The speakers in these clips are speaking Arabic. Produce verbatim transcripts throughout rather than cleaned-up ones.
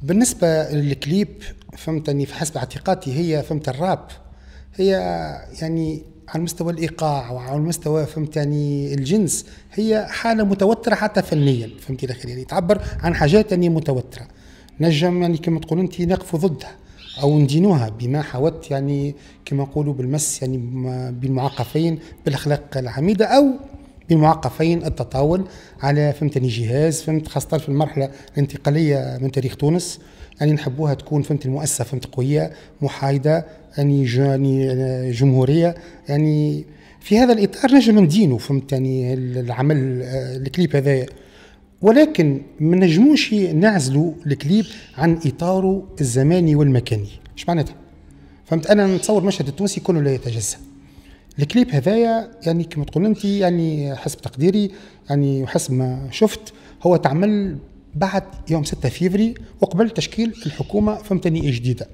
بالنسبة للكليب فهمتني، في حسب اعتقادي هي فهمت الراب هي يعني على مستوى الإيقاع وعلى مستوى فهمتني الجنس هي حالة متوترة حتى فنيا، فهمتي الأخير يعني تعبر عن حاجات يعني متوترة نجم يعني كما تقول أنت نقف ضدها أو ندينوها بما حوت يعني كما نقولوا بالمس يعني بالمعاقفين بالأخلاق الحميدة أو بالمعاقفين التطاول على فهمتني جهاز فهمت، خاصة في المرحلة الانتقالية من تاريخ تونس يعني نحبوها تكون فهمت المؤسسة فهمت قوية محايدة يعني يعني جمهورية يعني في هذا الإطار نجم ندينه فهمت يعني العمل الكليب هذا، ولكن ما نجموش نعزلوا الكليب عن إطاره الزماني والمكاني. ايش معناتها؟ فهمت أنا نتصور مشهد التونسي كله لا يتجزأ. الكليب هذايا يعني كما تقول أنت يعني حسب تقديري يعني وحسب ما شفت هو تعمل بعد يوم ستة فيفري وقبل تشكيل الحكومة فهمتني جديدة.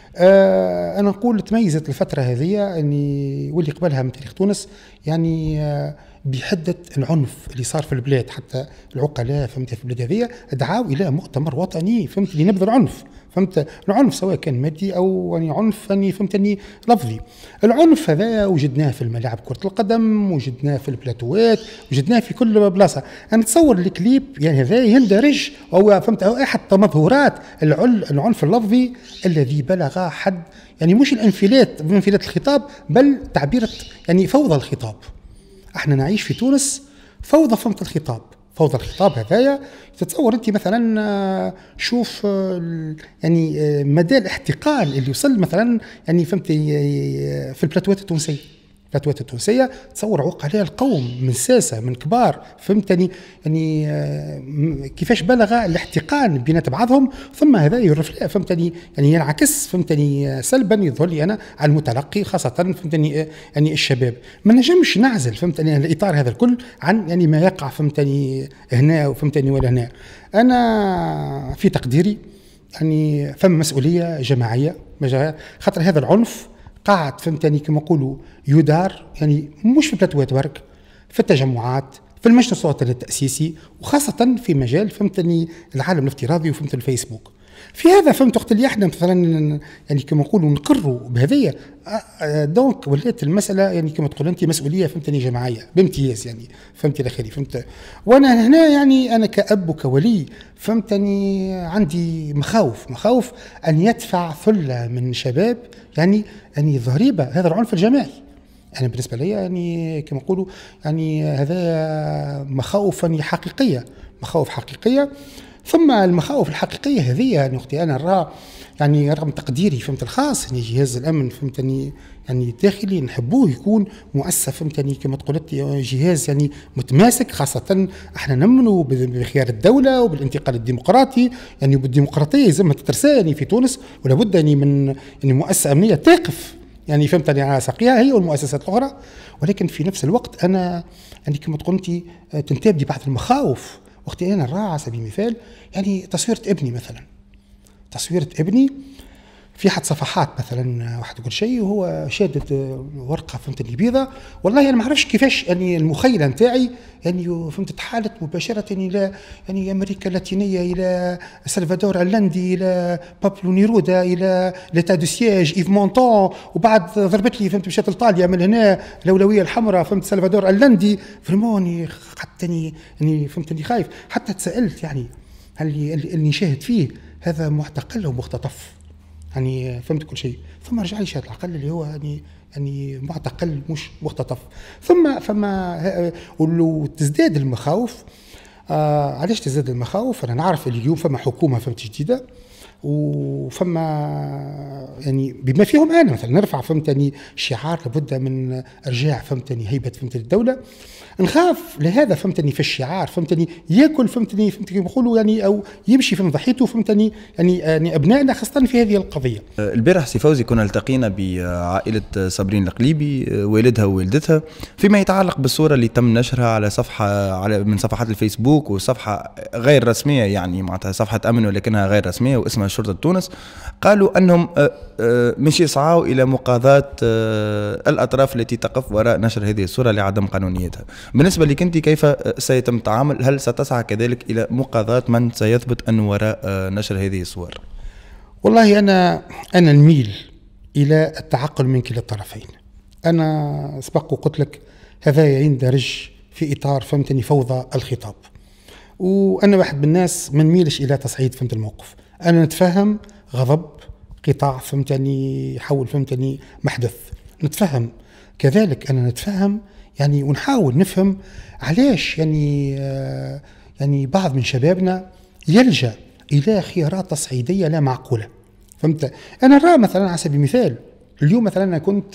آه أنا نقول تميزت الفترة هذه أني واللي قبلها من تاريخ تونس يعني آه بحدة العنف اللي صار في البلاد، حتى العقلاء فهمت في البلاد هذه دعاوا إلى مؤتمر وطني فهمت لنبذ العنف، فهمت العنف سواء كان مادي أو يعني عنف يعني فهمتني لفظي. العنف هذا وجدناه في الملاعب كرة القدم، وجدناه في البلاتوات، وجدناه في كل بلاصة. أنا نتصور الكليب يعني هذا يندرج أو فهمت أو أحد تمظهرات العنف اللفظي الذي بلغ حد يعني مش الانفلات بانفلات الخطاب بل تعبير يعني فوضى الخطاب. احنا نعيش في تونس فوضى فهمت الخطاب، فوضى الخطاب هذايا تتصور انت مثلا شوف يعني مدى الاحتقان اللي وصل مثلا يعني فهمتي في البلاتوات التونسيه، البلاتوات التونسيه تصور عقلاء القوم من ساسه من كبار فهمتني يعني كيفاش بلغ الاحتقان بينات بعضهم، ثم هذا يرفلق فهمتني يعني ينعكس فهمتني سلبا يظهر لي انا على المتلقي خاصه فهمتني يعني الشباب. ما نجمش نعزل فهمتني الاطار هذا الكل عن يعني ما يقع فهمتني هنا وفهمتني ولا هنا. انا في تقديري يعني فما مسؤوليه جماعيه خاطر هذا العنف قاعد فهمتني كما نقولوا يدار يعني مش في بلاتوات برك، في التجمعات في المجلس الوطني التأسيسي وخاصة في مجال فهمتني العالم الافتراضي وفهمت الفيسبوك. في هذا فهمت وقت اللي احنا مثلا يعني كما نقولوا نقروا بهذية دونك ولات المسألة يعني كما تقول انت مسؤولية فهمتني جماعية بامتياز يعني فهمتي الاخيري فهمت. وانا هنا يعني انا كأب وكولي فهمتني عندي مخاوف مخاوف ان يدفع ثلة من شباب يعني يعني ضريبة هذا العنف الجماعي. أنا يعني بالنسبة لي يعني كما نقولوا يعني هذا مخاوف حقيقية مخاوف حقيقية. ثم المخاوف الحقيقية هذه يعني أختي أنا نرى يعني رغم تقديري فهمت الخاص يعني جهاز الأمن فهمتني يعني الداخلي نحبوه يكون مؤسسة فهمتني كما تقولت جهاز يعني متماسك، خاصة احنا نمنوا بخيار الدولة وبالانتقال الديمقراطي يعني بالديمقراطية زي ما تترسى يعني في تونس، ولا بد يعني من يعني مؤسسة أمنية تقف يعني فهمتني على ساقيها هي والمؤسسات الأخرى. ولكن في نفس الوقت أنا يعني كما تقولتي تنتابني بعض المخاوف. وقتي أنا نرى على سبيل المثال يعني تصويرة ابني مثلا، تصويرة ابني في حد صفحات مثلا واحد يقول شيء وهو شادد ورقه فهمتني بيضة، والله انا ما اعرفش كيفاش يعني المخيله نتاعي يعني فهمت تحالت مباشره الى يعني امريكا اللاتينيه الى سلفادور اللندي الى بابلو نيرودا الى ليتا دو سياج ايف مونتون، وبعد ضربت لي فهمت مشات لإيطاليا من هنا الاولويه الحمراء فهمت سلفادور اللندي فريموني قعدتني يعني فهمتني خايف حتى تسالت يعني هل اللي نشاهد فيه هذا معتقل او مختطف يعني فهمت كل شيء. ثم رجع لي شهادة العقل اللي هو يعني يعني معتقل مش مختطف. ثم فما وتزداد المخاوف. آه علاش تزداد المخاوف؟ انا نعرف اليوم فما حكومه فهمت جديده وفما يعني بما فيهم انا مثلا نرفع فهمتني شعار لابد من ارجاع فهمتني هيبه فهمتني الدوله. نخاف لهذا فهمتني في الشعار فهمتني ياكل فهمتني فهمتني بيقولوا يعني او يمشي في ضحيته فهمتني يعني يعني ابنائنا خاصه في هذه القضيه. البارح سي فوزي كنا التقينا بعائله صابرين القليبي والدها ووالدتها فيما يتعلق بالصوره اللي تم نشرها على صفحه على من صفحات الفيسبوك وصفحه غير رسميه يعني معناتها صفحه امن ولكنها غير رسميه واسمها شرطة تونس، قالوا أنهم مش يسعوا إلى مقاضاة الأطراف التي تقف وراء نشر هذه الصورة لعدم قانونيتها. بالنسبة لك أنت كيف سيتم التعامل؟ هل ستسعى كذلك إلى مقاضاة من سيثبت أنه وراء نشر هذه الصور؟ والله أنا أنا نميل إلى التعقل من كلا الطرفين. أنا سبق وقلت لك هذا يندرج في إطار فهمتني فوضى الخطاب، وأنا واحد من الناس ما نميلش إلى تصعيد فهمت الموقف. أنا نتفهم غضب قطاع فهمتني يحول فهمتني محدث، نتفهم كذلك أنا نتفهم يعني ونحاول نفهم علاش يعني آه يعني بعض من شبابنا يلجأ إلى خيارات تصعيدية لا معقولة. فهمت؟ أنا نرى مثلا على سبيل المثال اليوم مثلا أنا كنت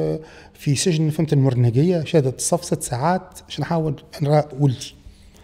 في سجن فهمت المرنقية شهادة الصف ست ساعات باش نحاول نرى ولدي.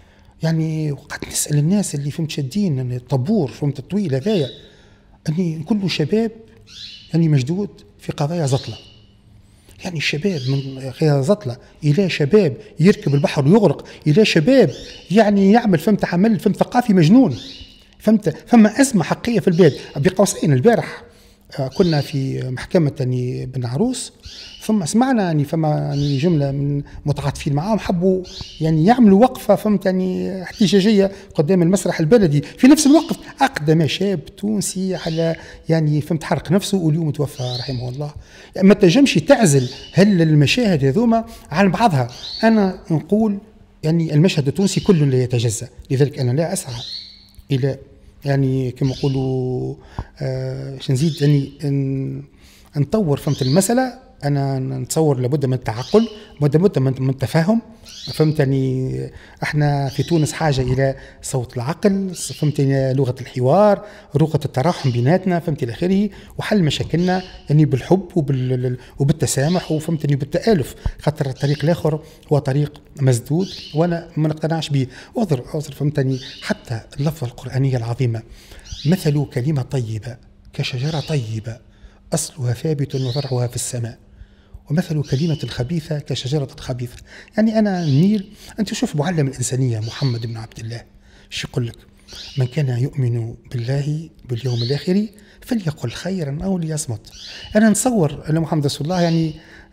يعني وقعدت نسأل الناس اللي فهمت شادين الطابور فهمت الطويل هذايا أني كله شباب يعني مجدود في قضايا زطلة. يعني الشباب من قضايا زطلة إلى شباب يركب البحر ويغرق، إلى شباب يعني يعمل فهمت عمل فهمت ثقافي مجنون. فهمت؟ فما أزمة حقيقية في البلاد. بقوسين البارح كنا في محكمة يعني بن عروس، ثم سمعنا يعني فما يعني جملة من متعاطفين معاهم حبوا يعني يعملوا وقفة فهمت يعني احتجاجية قدام المسرح البلدي. في نفس الوقت أقدم شاب تونسي على يعني فهمت حرق نفسه واليوم توفى رحمه الله. يعني ما تنجمش تعزل هل المشاهد هذوما عن بعضها. أنا نقول يعني المشهد التونسي كله لا يتجزأ، لذلك أنا لا أسعى إلى يعني كما يقولوا آه نزيد يعني ان نطور فهمت المسألة. أنا نتصور لابد من التعقل، لابد من التفاهم. فهمتني احنا في تونس حاجة إلى صوت العقل، فهمتني لغة الحوار، لغة التراحم بيناتنا فهمتي إلى آخره، وحل مشاكلنا يعني بالحب وبال وبالتسامح وفهمتني بالتآلف. خاطر الطريق الآخر هو طريق مسدود وأنا ما نقتنعش به. أعذر أعذر فهمتني حتى اللفظة القرآنية العظيمة مثل كلمة طيبة كشجرة طيبة أصلها ثابت وفرعها في السماء ومثل كلمة الخبيثة كشجرة خبيثة. يعني أنا نيل أنت شوف معلم الإنسانية محمد بن عبد الله شو يقول لك؟ من كان يؤمن بالله باليوم الآخر فليقل خيرا أو ليصمت. أنا نصور أن محمد رسول الله يعني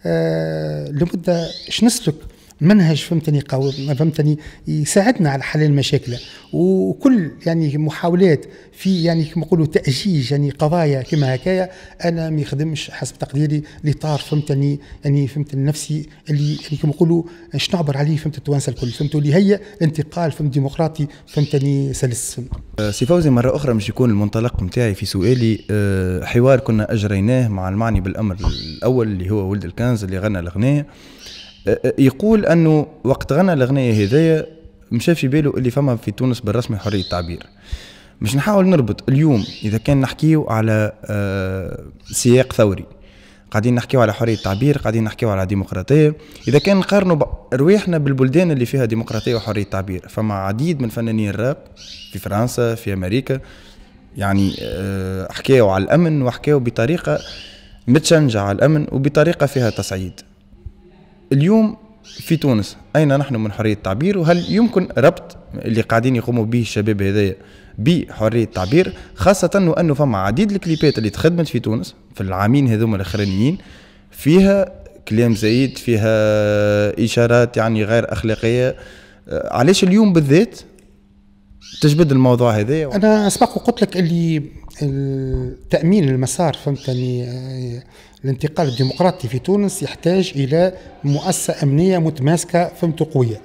آه لمدة إيش نسلك منهج فهمتني قوي فهمتني يساعدنا على حل المشاكل، وكل يعني محاولات في يعني كما يقولوا تأجيج يعني قضايا كما هكايا أنا ما يخدمش حسب تقديري لطار فهمتني يعني فهمت النفسي اللي يعني كما يقولوا اش نعبر عليه فهمت التوانسه الكل فهمتوا اللي هي انتقال فهمت ديمقراطي فهمتني سلس. سي فوزي مرة أخرى مش يكون المنطلق متاعي في سؤالي حوار كنا أجريناه مع المعني بالأمر الأول اللي هو ولد الكنز اللي غنى الأغنية، يقول أنه وقت غنى الأغنية هذايا مشى في باله اللي فما في تونس بالرسمي حرية تعبير. مش نحاول نربط اليوم إذا كان نحكيه على سياق ثوري، قاعدين نحكيه على حرية تعبير، قاعدين نحكيه على ديمقراطية. إذا كان نقارنوا رواحنا بالبلدان اللي فيها ديمقراطية وحرية تعبير، فما عديد من فنانين الراب في فرنسا في أمريكا يعني حكيوا على الأمن وحكيوا بطريقة متشنجة على الأمن وبطريقة فيها تصعيد. اليوم في تونس أين نحن من حرية التعبير؟ وهل يمكن ربط اللي قاعدين يقوموا به الشباب هذايا بحرية التعبير، خاصة وأنه فما عديد الكليبات اللي تخدمت في تونس في العامين هذوما الأخرانيين فيها كلام زايد، فيها إشارات يعني غير أخلاقية. علاش اليوم بالذات تجبد الموضوع هذا؟ أنا أسبق وقلت لك اللي تأمين المسار فهمتني الانتقال الديمقراطي في تونس يحتاج إلى مؤسسة أمنية متماسكة فهمت قوية.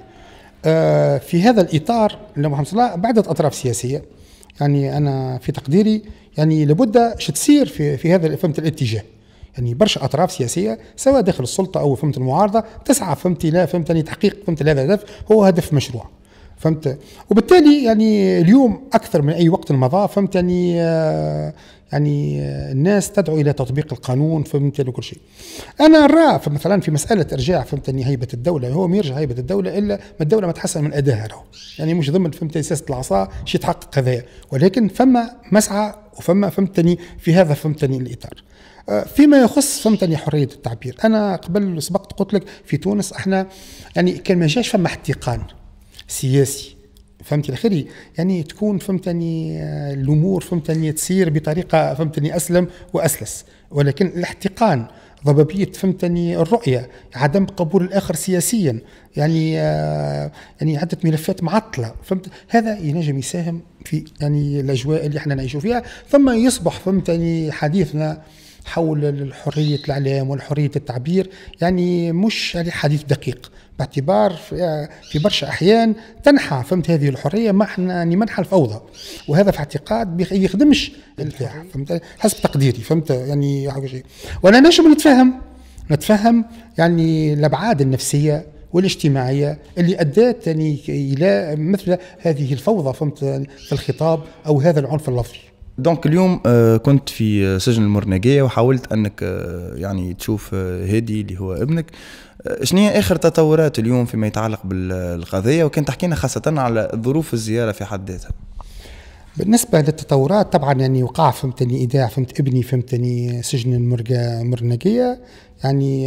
في هذا الإطار محمد صلى الله بعدة أطراف سياسية يعني أنا في تقديري يعني لابد تصير في في هذا فهمت الاتجاه. يعني برشا أطراف سياسية سواء داخل السلطة أو فهمت المعارضة تسعى فهمت لا فهمتني تحقيق فهمت هذا الهدف هو هدف مشروع فهمت. وبالتالي يعني اليوم أكثر من أي وقت مضى فهمت يعني آه يعني آه الناس تدعو إلى تطبيق القانون فهمت وكل شيء. أنا أرى مثلا في مسألة إرجاع فهمتني هيبة الدولة، هو ما يرجع هيبة الدولة إلا ما الدولة ما تحسن من أدائها له. يعني مش ضمن فهمت سياسة العصا شيء تحقق هذايا، ولكن فما مسعى وفما فهمتني في هذا فهمتني الإطار. فيما يخص فهمتني حرية التعبير، أنا قبل سبقت قلت لك في تونس احنا يعني كان ما جاش فما احتقان سياسي فهمتني اخري، يعني تكون فهمتني الامور فهمتني تصير بطريقه فهمتني اسلم واسلس، ولكن الاحتقان، ضبابيه فهمتني الرؤيه، عدم قبول الاخر سياسيا، يعني آه يعني عده ملفات معطله، فهمت، هذا ينجم يساهم في يعني الاجواء اللي احنا نعيشوا فيها. ثم يصبح فهمتني حديثنا حول حريه الاعلام وحريه التعبير يعني مش يعني حديث دقيق، باعتبار في برشا احيان تنحى فهمت هذه الحريه ما احنا منحى الفوضى، وهذا في اعتقاد ما يخدمش البتاع، فهمت، حسب تقديري، فهمت يعني حاجه شيء. وانا نجم نتفهم نتفهم يعني الابعاد النفسيه والاجتماعيه اللي ادت يعني الى مثل هذه الفوضى فهمت في الخطاب او هذا العنف اللفظي. دونك اليوم كنت في سجن المرنقية وحاولت أنك يعني تشوف هادي اللي هو ابنك، شنو هي آخر تطورات اليوم فيما يتعلق بالقضية، وكان تحكينا خاصة على ظروف الزيارة في حد ذاتها؟ بالنسبة للتطورات طبعا يعني وقع فهمتني إيداع فهمت ابني فهمتني سجن المرنقية، يعني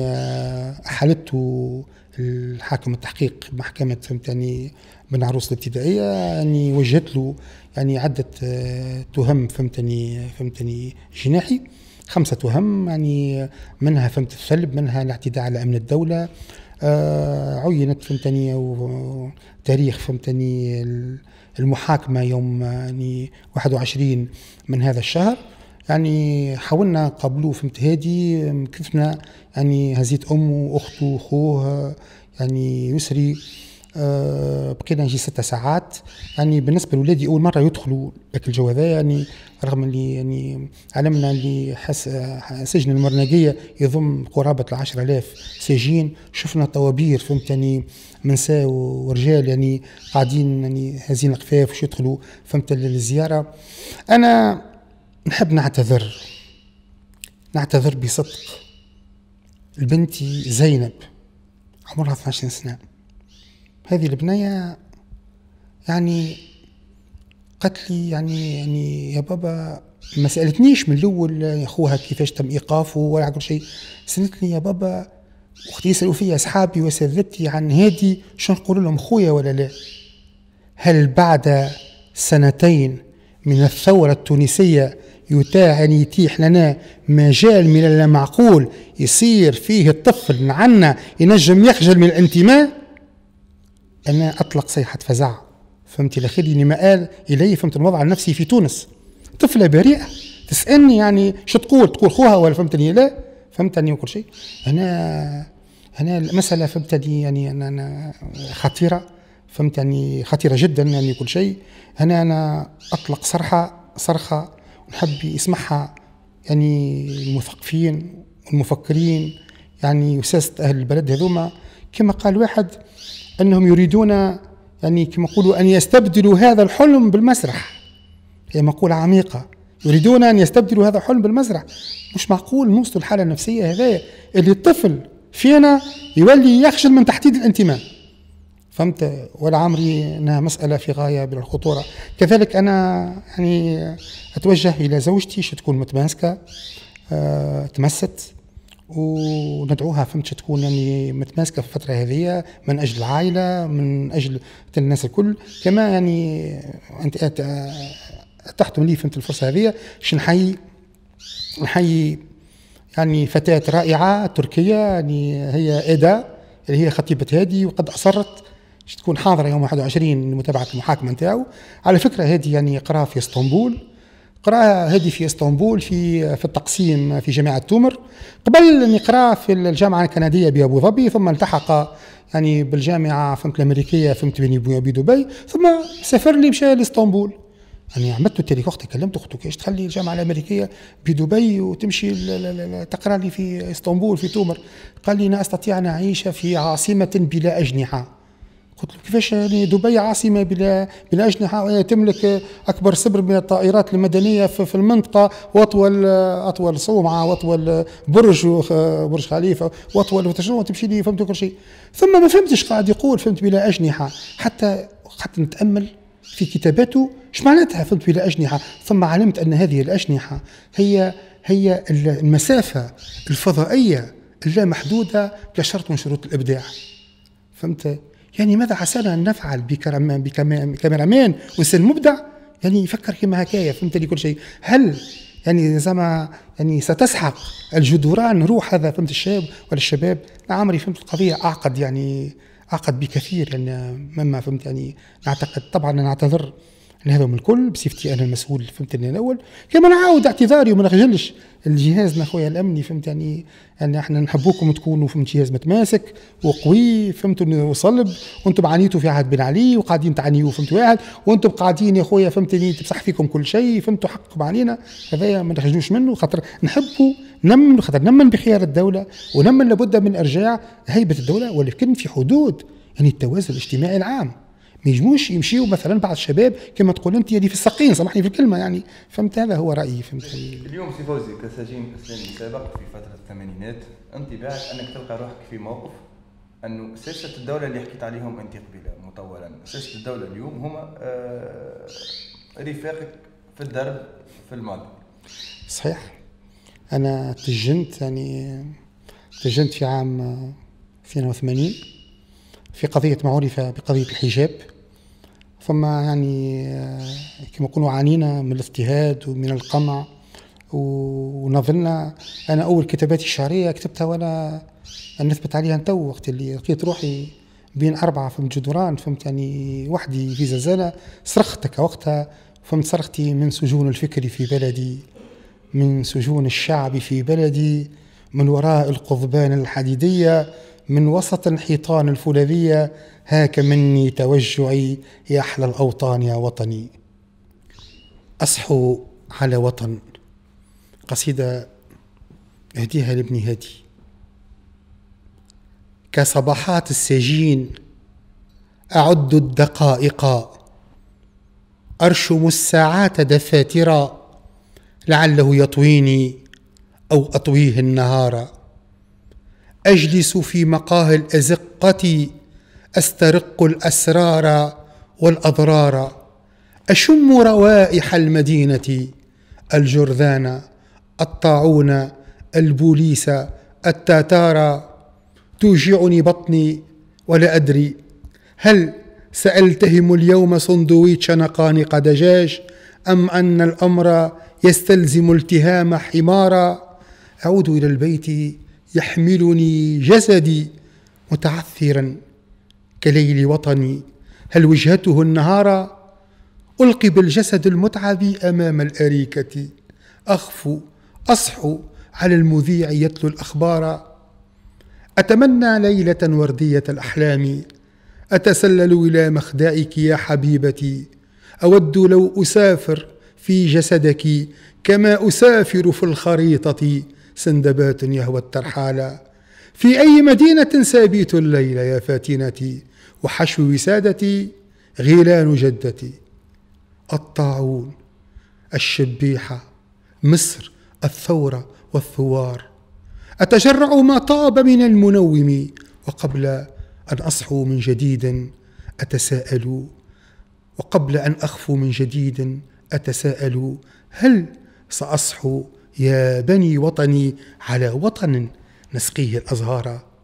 أحالته الحاكم التحقيق محكمة فهمتني بن عروس الابتدائية، يعني وجهت له يعني عدة تهم فهمتني فهمتني جناحي، خمسة تهم، يعني منها فهمت الثلب، منها الاعتداء على أمن الدولة، آه عينت فهمتني تاريخ فهمتني المحاكمة يوم يعني واحد وعشرين من هذا الشهر. يعني حاولنا قبلوه فهمت هادي، كيفنا يعني هزيت أمه وأخته وأخوه يعني يسري، أه بقينا نجي ستة ساعات. يعني بالنسبة لولادي أول مرة يدخلوا لك الجو هذا، يعني رغم اللي يعني علمنا اللي حس سجن المرنقية يضم قرابة العشرة آلاف سجين، شفنا طوابير فهمتني من نساء ورجال يعني قاعدين يعني هزين القفاف وش يدخلوا فهمت للزيارة. أنا نحب نعتذر نعتذر بصدق لبنتي زينب عمرها اثني عشر سنة. هذه البنية يعني قالت لي يعني يعني يا بابا، ما سألتنيش من الأول أخوها كيفاش تم إيقافه ولا كل شيء، سألت لي يا بابا وقت يسألوا فيا أصحابي وسألتي عن هادي شو نقول لهم، خويا ولا لا؟ هل بعد سنتين من الثورة التونسية يتاح يعني يتيح لنا مجال من اللامعقول يصير فيه الطفل عنا ينجم يخجل من الانتماء؟ أنا أطلق صيحة فزع، فهمت الأخير اللي ما قال إلي فهمت الوضع النفسي في تونس. طفلة بريئة تسألني يعني شو تقول تقول خوها ولا فهمتني؟ لا فهمتني وكل شيء. أنا أنا المسألة فهمتني يعني أنا, أنا خطيرة، فهمتني خطيرة جدا يعني كل شيء. أنا أنا أطلق صرحة صرخة ونحب يسمعها يعني المثقفين والمفكرين يعني وساسة أهل البلد هذوما، كما قال واحد أنهم يريدون يعني كما يقولوا أن يستبدلوا هذا الحلم بالمسرح. هي مقولة عميقة، يريدون أن يستبدلوا هذا الحلم بالمسرح. مش معقول نوصلوا الحالة النفسية هذايا اللي الطفل فينا يولي يخجل من تحديد الانتماء، فهمت؟ ولا عمري أنها مسألة في غاية من الخطورة. كذلك أنا يعني أتوجه إلى زوجتي شو تكون متماسكة، أه تمست، وندعوها فهمت تكون يعني متماسكه في الفتره هذه من اجل العائله من اجل الناس الكل. كما يعني انت اتحتم لي فهمت الفرصه هذه باش نحيي نحيي يعني فتاه رائعه تركيه، يعني هي ايدا اللي هي خطيبه هادي، وقد اصرت باش تكون حاضره يوم واحد وعشرين لمتابعه المحاكمه نتاعو. على فكره هادي يعني قراها في اسطنبول، قراها هادي في اسطنبول في في التقسيم في جامعه تومر، قبل ان يقرا في الجامعه الكنديه بابو ظبي، ثم التحق يعني بالجامعه فهمت الامريكيه فهمت بدبي، ثم سافر لي مشى لاسطنبول. يعني عملت التاريخ وقتها كلمت اخته كيفاش تخلي الجامعه الامريكيه بدبي وتمشي تقرا لي في اسطنبول في تومر؟ قال لي انا استطيع ان اعيش في عاصمه بلا اجنحه. قلت له كيفاش يعني دبي عاصمه بلا بلا اجنحه وهي تملك اكبر سبر من الطائرات المدنيه في المنطقه، واطول اطول صومعه واطول برج برج خليفه واطول وتشنو تمشي لي فهمت كل شيء. ثم ما فهمتش قاعد يقول فهمت بلا اجنحه، حتى حتى نتامل في كتاباته ايش معناتها فهمت بلا اجنحه. ثم علمت ان هذه الاجنحه هي هي المسافه الفضائيه اللامحدوده كشرط من شروط الابداع، فهمت؟ يعني ماذا عسانا أن نفعل بكاميرامان وإنسان مبدع يعني يفكر كما هكايا، فهمت لي كل شيء. هل يعني زعما يعني ستسحق الجدران روح هذا فهمت الشاب ولا الشباب؟ لا عمري فهمت القضية أعقد يعني أعقد بكثير يعني مما فهمت يعني. نعتقد طبعا أنا أعتذر هذا من الكل بصفتي انا المسؤول فهمت اني الاول، كما نعاود اعتذاري وما نخجلش الجهاز اخويا الامني فهمت يعني. يعني احنا نحبوكم تكونوا فهمت جهاز متماسك وقوي فهمتوا وصلب، وانتم عانيتوا في عهد بن علي وقاعدين تعانيوا فهمت واحد، وانتم قاعدين يا اخويا فهمتني تبصح فيكم كل شيء فهمتوا حقكم علينا. هذايا ما نخجلوش منه خاطر نحبوا نمن، خاطر نمن بخيار الدوله ونمن لابد من ارجاع هيبه الدوله، ولكن في حدود يعني التوازن الاجتماعي العام. ما يجموش يمشيوا مثلا بعض الشباب كما تقول انت يعني في السقين، سامحني في الكلمه يعني فهمت. هذا هو رايي فهمت. اليوم سي فوزي كسجين اسلامي سابق في فتره الثمانينات، انت بعد انك تلقى روحك في موقف انه ساسه الدوله اللي حكيت عليهم انت قبيله مطولا، ساسه الدوله اليوم هما آه رفاقك في الدرب في الماضي. صحيح. انا تجنت يعني تجنت في عام اثنين وثمانين في قضيه معروفه بقضيه الحجاب. فما يعني كما نقولوا عانينا من الاضطهاد ومن القمع، ونظلنا. انا اول كتاباتي الشعريه كتبتها وانا نثبت عليها تو، وقت اللي لقيت روحي بين اربعه فهمت جدران فهمت يعني وحدي في زنزانه. صرختك وقتها فهمت، صرختي من سجون الفكر في بلدي، من سجون الشعب في بلدي، من وراء القضبان الحديديه، من وسط الحيطان الفولاذيه، هاك مني توجعي يا أحلى الأوطان يا وطني. أصحو على وطن، قصيدة أهديها لابني هادي. كصباحات السجين أعد الدقائق، أرشم الساعات دفاترا، لعله يطويني أو أطويه النهار. أجلس في مقاهي الأزقة أسترق الأسرار والأضرار، أشم روائح المدينة، الجرذان، الطاعون، البوليس، التتار. توجعني بطني ولا أدري هل سألتهم اليوم سندويتش نقانق دجاج أم أن الأمر يستلزم التهام حمارا. أعود إلى البيت يحملني جسدي متعثرا كليل وطني، هل وجهته النهار؟ ألقي بالجسد المتعب أمام الأريكة، أخفو أصحو على المذيع يتلو الأخبار. أتمنى ليلة وردية الأحلام، أتسلل إلى مخدعك يا حبيبتي. أود لو أسافر في جسدك كما أسافر في الخريطة، سندبات يهوى الترحال. في أي مدينة سابيت الليل يا فاتنتي، وحشو وسادتي غيلان جدتي. الطاعون، الشبيحة، مصر، الثورة والثوار. أتجرع ما طاب من المنوم، وقبل أن أصحو من جديد أتساءل، وقبل أن أخفو من جديد أتساءل، هل سأصحو يا بني وطني على وطن نسقيه الأزهار؟